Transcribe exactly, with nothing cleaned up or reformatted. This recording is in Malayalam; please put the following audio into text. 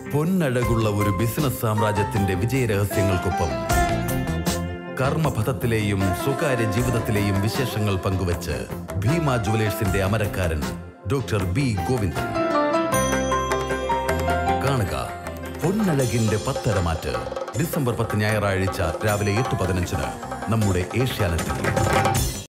പൊന്നഴകുള്ള ഒരു ബിസിനസ് സാമ്രാജ്യത്തിന്റെ വിജയരഹസ്യങ്ങൾക്കൊപ്പം കർമ്മപഥത്തിലെയും സ്വകാര്യ ജീവിതത്തിലെയും വിശേഷങ്ങൾ പങ്കുവച്ച് ഭീമ ജുവലേഴ്സിന്റെ അമരക്കാരൻ ഡോക്ടർ ബി ഗോവിന്ദൻ. കാണുക പൊന്നഴകിന്റെ പത്തരമാറ്റ്. ഡിസംബർ പത്ത് ഞായറാഴ്ച രാവിലെ എട്ട് പതിനഞ്ചിന് നമ്മുടെ ഏഷ്യാനെറ്റിൽ.